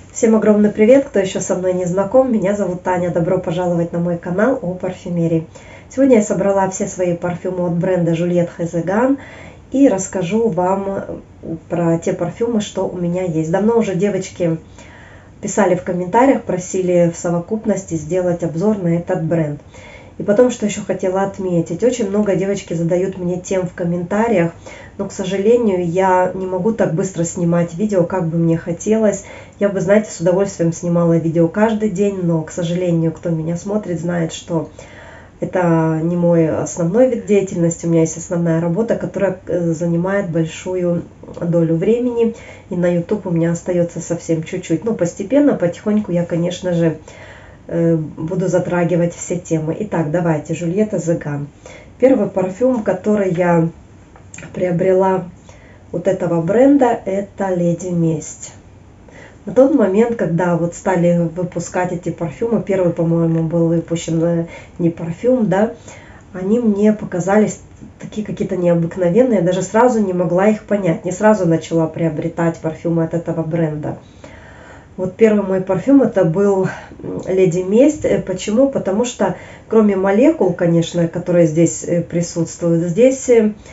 Всем огромный привет, кто еще со мной не знаком, меня зовут Таня, добро пожаловать на мой канал о парфюмерии. Сегодня я собрала все свои парфюмы от бренда Juliette Hazegan и расскажу вам про те парфюмы, что у меня есть. Давно уже девочки писали в комментариях, просили в совокупности сделать обзор на этот бренд. И потом, что еще хотела отметить, очень много девочки задают мне тем в комментариях, но, к сожалению, я не могу так быстро снимать видео, как бы мне хотелось. Я бы, знаете, с удовольствием снимала видео каждый день, но, к сожалению, кто меня смотрит, знает, что это не мой основной вид деятельности. У меня есть основная работа, которая занимает большую долю времени, и на YouTube у меня остается совсем чуть-чуть. Но постепенно, потихоньку я, конечно же, буду затрагивать все темы. Итак, давайте, Juliette Hazegan. Первый парфюм, который я приобрела вот этого бренда, это Леди Месть. На тот момент, когда вот стали выпускать эти парфюмы, первый, по-моему, был выпущен не парфюм, да, они мне показались такие какие-то необыкновенные, я даже сразу не могла их понять, не сразу начала приобретать парфюмы от этого бренда. Вот первый мой парфюм это был Леди Месть. Почему? Потому что кроме молекул, конечно, которые здесь присутствуют, здесь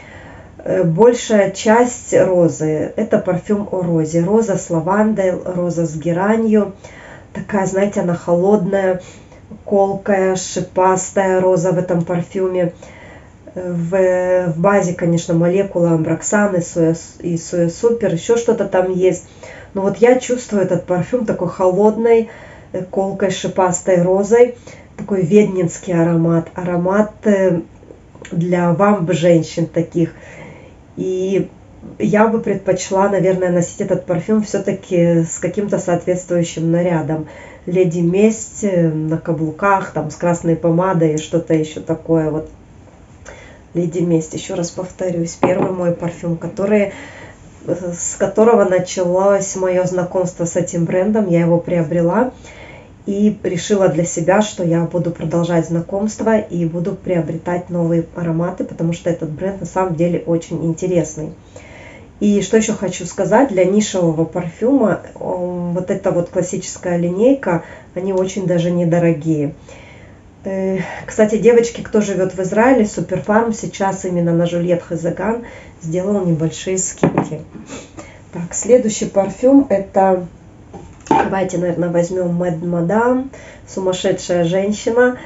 большая часть розы. Это парфюм о розе. Роза с лавандой, роза с геранью. Такая, знаете, она холодная, колкая, шипастая роза в этом парфюме. В базе, конечно, молекула амброксан и соя супер, еще что-то там есть. Но вот я чувствую этот парфюм такой холодной, колкой, шипастой розой. Такой веднинский аромат. Аромат для вамп женщин таких. И я бы предпочла, наверное, носить этот парфюм все-таки с каким-то соответствующим нарядом. Леди Месть на каблуках, там с красной помадой и что-то еще такое. Вот Леди Месть, еще раз повторюсь, первый мой парфюм, с которого началось мое знакомство с этим брендом. Я его приобрела и решила для себя, что я буду продолжать знакомство и буду приобретать новые ароматы, потому что этот бренд на самом деле очень интересный. И что еще хочу сказать, для нишевого парфюма вот эта вот классическая линейка, они очень даже недорогие. Кстати, девочки, кто живет в Израиле, Суперфарм сейчас именно на Juliette Hazegan сделал небольшие скидки. Так, следующий парфюм это, давайте, наверное, возьмем Mad Madame, сумасшедшая женщина.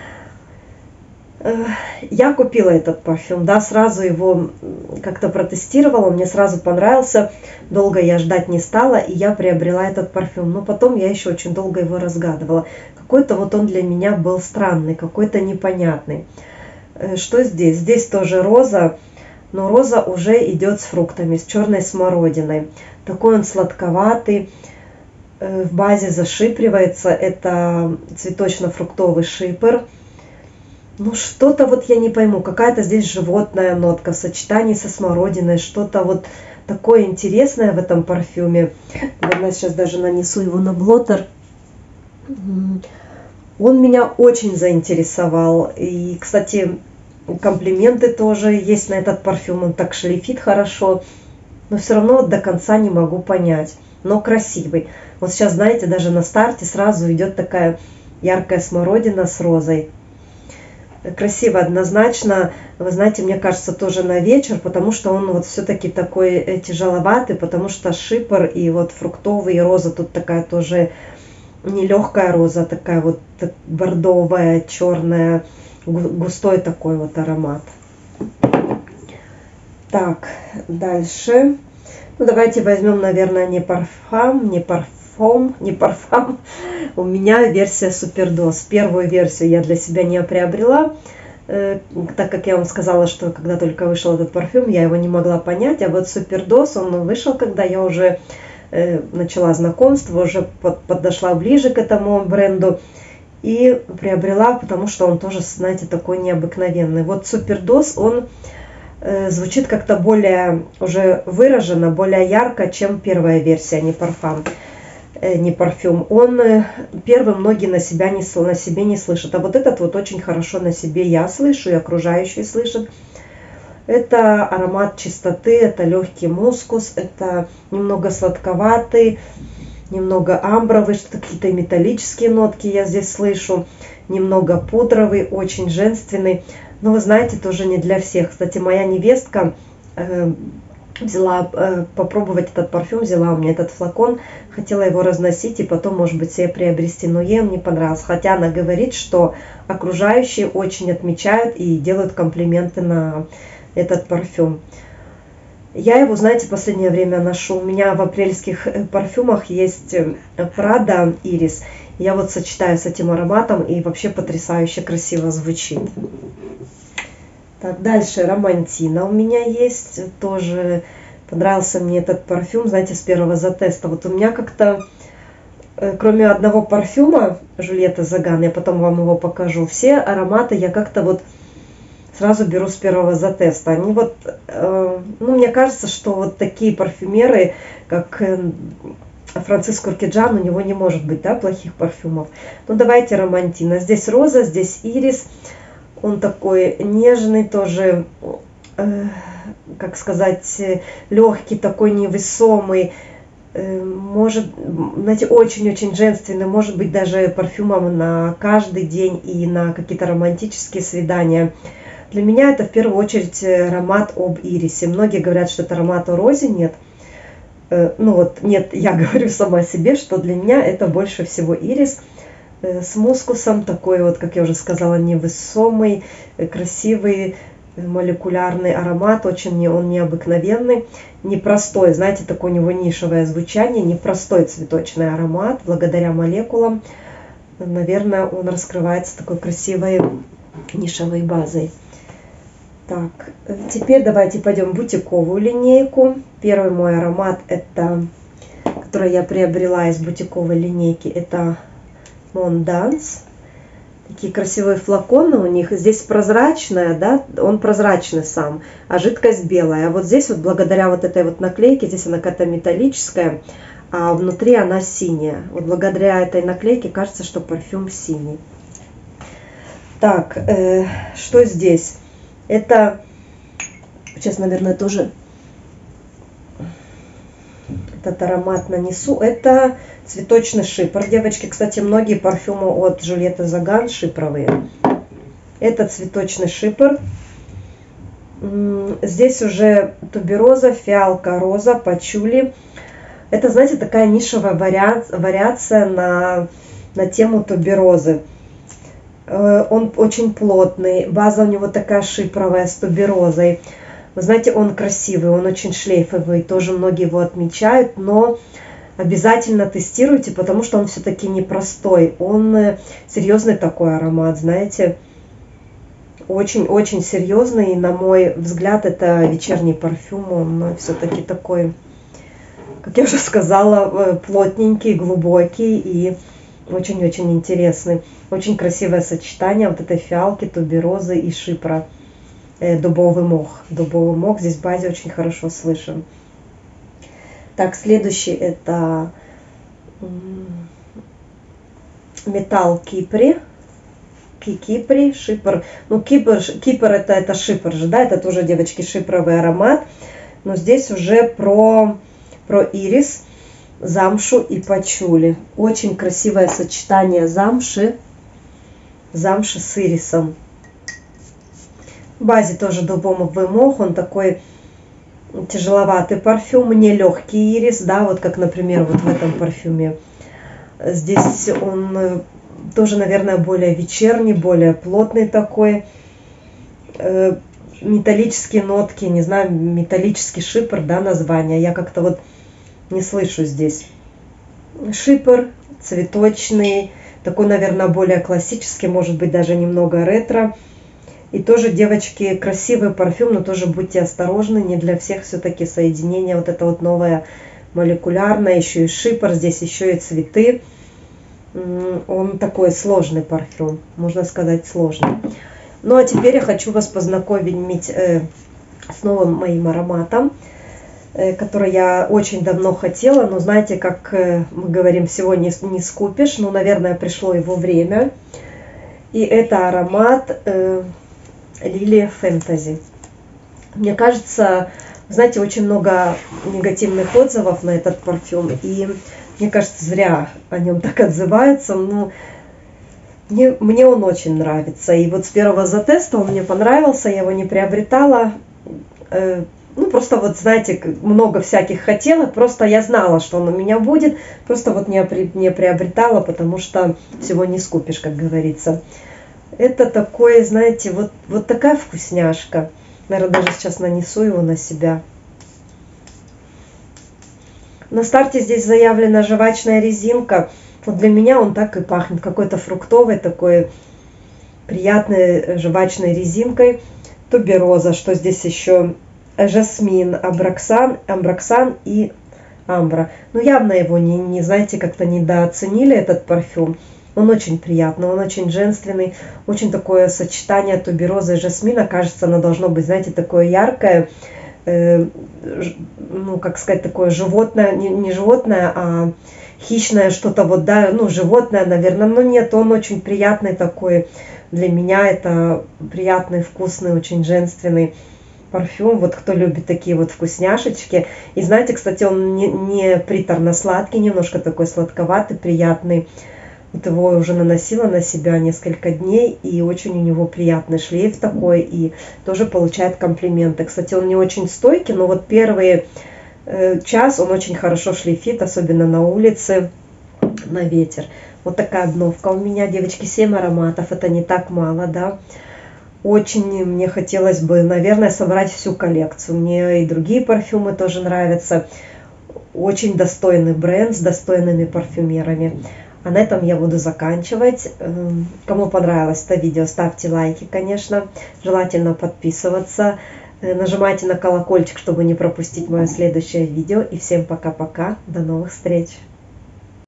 Я купила этот парфюм, да, сразу его как-то протестировала, мне сразу понравился, долго я ждать не стала, и я приобрела этот парфюм. Но потом я еще очень долго его разгадывала. Какой-то вот он для меня был странный, какой-то непонятный. Что здесь? Здесь тоже роза, но роза уже идет с фруктами, с черной смородиной. Такой он сладковатый, в базе зашипривается, это цветочно-фруктовый шипр. Ну что-то вот я не пойму, какая-то здесь животная нотка в сочетании со смородиной, что-то вот такое интересное в этом парфюме. Я сейчас даже нанесу его на блотер. Он меня очень заинтересовал. И, кстати, комплименты тоже есть на этот парфюм. Он так шлейфит хорошо, но все равно до конца не могу понять. Но красивый. Вот сейчас, знаете, даже на старте сразу идет такая яркая смородина с розой. Красиво, однозначно. Вы знаете, мне кажется, тоже на вечер, потому что он вот все-таки такой тяжеловатый, потому что шипр и вот фруктовый, и роза тут такая тоже не легкая роза, такая вот бордовая, черная, густой такой вот аромат. Так, дальше. Ну, давайте возьмем, наверное, не парфам. У меня версия Супердоз. Первую версию я для себя не приобрела, так как я вам сказала, что когда только вышел этот парфюм, я его не могла понять. А вот Супердоз, он вышел, когда я уже начала знакомство, уже подошла ближе к этому бренду и приобрела, потому что он тоже, знаете, такой необыкновенный. Вот Супердоз, он звучит как-то более уже выраженно, более ярко, чем первая версия, не парфюм. Он первый многие на себе не слышат, а вот этот вот очень хорошо на себе я слышу, и окружающие слышат. Это аромат чистоты, это легкий мускус, это немного сладковатый, немного амбровый, что-то какие-то металлические нотки я здесь слышу, немного пудровый, очень женственный. Но вы знаете, тоже не для всех. Кстати, моя невестка взяла попробовать этот парфюм, взяла у меня этот флакон, хотела его разносить и потом, может быть, себе приобрести, но ей он не понравился. Хотя она говорит, что окружающие очень отмечают и делают комплименты на этот парфюм. Я его, знаете, в последнее время ношу. У меня в апрельских парфюмах есть Prada Iris. Я вот сочетаю с этим ароматом, и вообще потрясающе красиво звучит. Так, дальше Романтина у меня есть. Тоже понравился мне этот парфюм, знаете, с первого затеста. Вот у меня как-то, кроме одного парфюма Жюльетта Заган, я потом вам его покажу, все ароматы я как-то вот сразу беру с первого затеста. Они вот, ну, мне кажется, что вот такие парфюмеры, как Франциско Уркиджан, у него не может быть, да, плохих парфюмов. Ну, давайте Романтина. Здесь роза, здесь ирис. Он такой нежный, тоже, как сказать, легкий, такой невесомый. Может, знаете, очень-очень женственный. Может быть, даже парфюмом на каждый день и на какие-то романтические свидания. Для меня это в первую очередь аромат об ирисе. Многие говорят, что это аромат о розе. Нет. Ну вот, нет, я говорю сама себе, что для меня это больше всего ирис с мускусом. Такой вот, как я уже сказала, невесомый, красивый, молекулярный аромат. Очень он необыкновенный, непростой. Знаете, такое у него нишевое звучание, непростой цветочный аромат. Благодаря молекулам, наверное, он раскрывается такой красивой нишевой базой. Так, теперь давайте пойдем в бутиковую линейку. Первый мой аромат, который я приобрела из бутиковой линейки, это Mon Dance. Такие красивые флаконы у них. Здесь прозрачная, да, он прозрачный сам, а жидкость белая. А вот здесь вот благодаря вот этой вот наклейке, здесь она какая-то металлическая, а внутри она синяя. Вот благодаря этой наклейке кажется, что парфюм синий. Так, что здесь? Это, сейчас, наверное, тоже этот аромат нанесу. Это цветочный шипр, девочки. Кстати, многие парфюмы от Жюльетты Заган шипровые. Это цветочный шипр. Здесь уже тубероза, фиалка, роза, пачули. Это, знаете, такая нишевая вариация на тему туберозы. Он очень плотный, база у него такая шипровая с туберозой. Вы знаете, он красивый, он очень шлейфовый, тоже многие его отмечают, но обязательно тестируйте, потому что он все-таки непростой. Он серьезный такой аромат, знаете, очень-очень серьезный. И, на мой взгляд, это вечерний парфюм, он все-таки такой, как я уже сказала, плотненький, глубокий и очень-очень интересный. Очень красивое сочетание вот этой фиалки, туберозы и шипра. Дубовый мох. Дубовый мох здесь в базе очень хорошо слышен. Так, следующий это металл Кипри. Кипри, шипр. Ну, Кипр это шипр же, да, это тоже, девочки, шипровый аромат. Но здесь уже про ирис, замшу и пачули. Очень красивое сочетание замши с ирисом. В базе тоже дубовый мох, он такой тяжеловатый парфюм, не легкий ирис, да, вот как, например, вот в этом парфюме. Здесь он тоже, наверное, более вечерний, более плотный такой. Металлические нотки, не знаю, металлический шипр, да, название. Я как-то вот не слышу здесь. Шипр цветочный, такой, наверное, более классический, может быть, даже немного ретро. И тоже, девочки, красивый парфюм, но тоже будьте осторожны, не для всех все-таки соединение. Вот это вот новое молекулярное, еще и шипр, здесь еще и цветы. Он такой сложный парфюм, можно сказать, сложный. Ну а теперь я хочу вас познакомить с новым моим ароматом, который я очень давно хотела. Но знаете, как мы говорим, всего не скупишь. Ну, наверное, пришло его время. И это аромат Лилия Фэнтези. Мне кажется, знаете, очень много негативных отзывов на этот парфюм. И Мне кажется, зря о нем так отзываются. Ну, мне он очень нравится. И вот с первого затеста он мне понравился, я его не приобретала. Ну, просто вот, знаете, много всяких хотела, просто я знала, что он у меня будет, просто вот не приобретала, потому что всего не скупишь, как говорится. Это такое, знаете, вот такая вкусняшка. Наверное, даже сейчас нанесу его на себя. На старте здесь заявлена жвачная резинка. Вот для меня он так и пахнет, какой-то фруктовой, такой приятной жвачной резинкой. Тубероза, что здесь еще? Жасмин, амброксан и амбра. Ну, явно его, не знаете, как-то недооценили, этот парфюм. Он очень приятный, он очень женственный, очень такое сочетание туберозы и жасмина. Кажется, оно должно быть, знаете, такое яркое, ну, как сказать, такое животное, не животное, а хищное что-то, вот, да, ну, животное, наверное, но нет, он очень приятный такой. Для меня это приятный, вкусный, очень женственный парфюм, вот кто любит такие вот вкусняшечки. И знаете, кстати, он не приторно-сладкий, немножко такой сладковатый, приятный. Вот его уже наносила на себя несколько дней, и очень у него приятный шлейф такой, и тоже получает комплименты. Кстати, он не очень стойкий, но вот первый час он очень хорошо шлейфит, особенно на улице, на ветер. Вот такая обновка у меня, девочки, 7 ароматов, это не так мало, да. Очень мне хотелось бы, наверное, собрать всю коллекцию. Мне и другие парфюмы тоже нравятся. Очень достойный бренд с достойными парфюмерами. А на этом я буду заканчивать. Кому понравилось это видео, ставьте лайки, конечно. Желательно подписываться. Нажимайте на колокольчик, чтобы не пропустить мое следующее видео. И всем пока-пока. До новых встреч.